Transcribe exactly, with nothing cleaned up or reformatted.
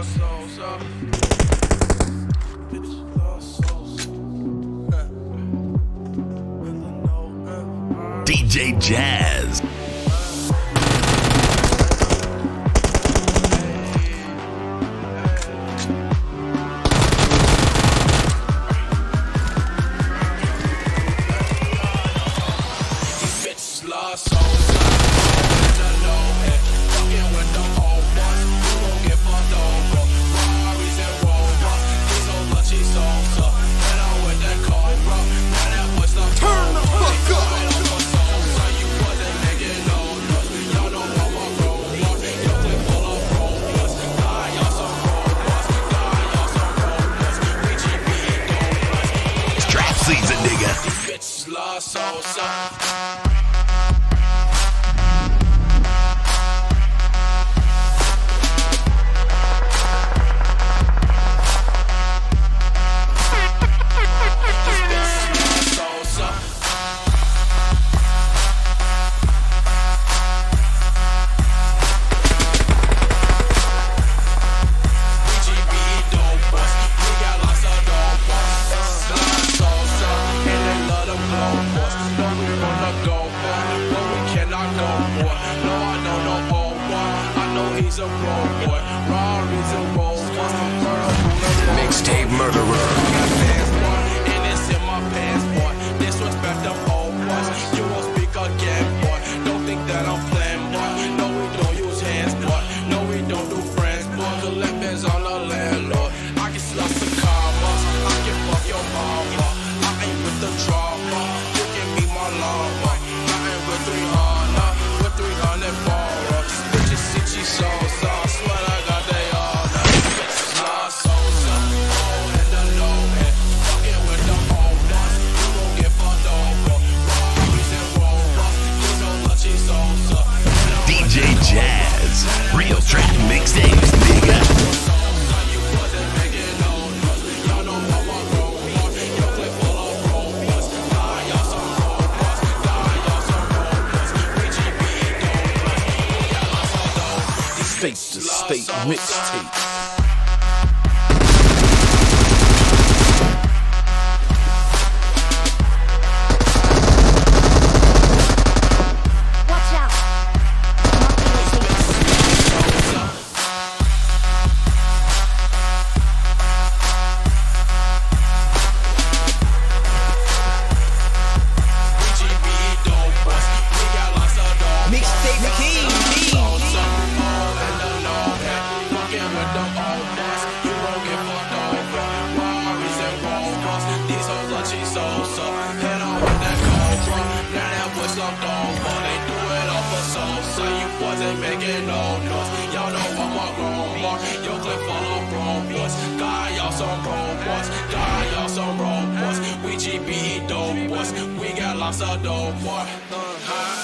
lost souls, uh. Bitches lost souls. D J Jazz. Season, nigga. Bitches lost souls, uh. He's a road boy, Rari's a road boy. Mixtape murderer. And it's in my pants, boy. Disrespect them old boys. You won't speak again, boy. Don't think that I'm playing, boy. No, we don't use hands, boy. No, we don't do friends, boy. Collect bands on the landlord. I can slush the commas. I can fuck your mama. I ain't with the drama. You can meet my llama. I ain't with three hundred, with three hundred borrow. These bitches see she so. D J Jazz, real trap mixtapes, nigga. State to state mixtape. Ain't making no noise. Y'all know I'm a grown boy. Your clip full of grown boys. God, y'all some grown boys. God, y'all some grown boys. We G B E dope boys. We got lots of dope boy. Uh,